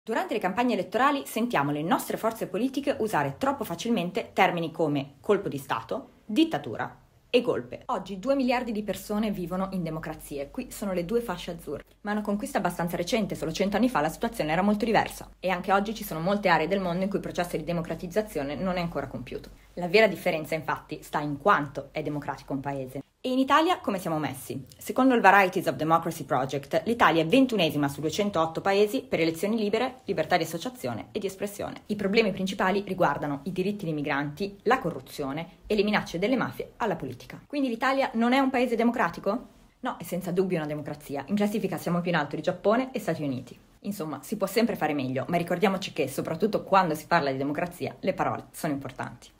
Durante le campagne elettorali sentiamo le nostre forze politiche usare troppo facilmente termini come colpo di Stato, dittatura e golpe. Oggi 2 miliardi di persone vivono in democrazie, qui sono le 2 fasce azzurre. Ma è una conquista abbastanza recente, solo 100 anni fa la situazione era molto diversa. E anche oggi ci sono molte aree del mondo in cui il processo di democratizzazione non è ancora compiuto. La vera differenza infatti sta in quanto è democratico un paese. E in Italia come siamo messi? Secondo il Varieties of Democracy Project, l'Italia è 21esima su 208 paesi per elezioni libere, libertà di associazione e di espressione. I problemi principali riguardano i diritti dei migranti, la corruzione e le minacce delle mafie alla politica. Quindi l'Italia non è un paese democratico? No, è senza dubbio una democrazia. In classifica siamo più in alto di Giappone e Stati Uniti. Insomma, si può sempre fare meglio, ma ricordiamoci che, soprattutto quando si parla di democrazia, le parole sono importanti.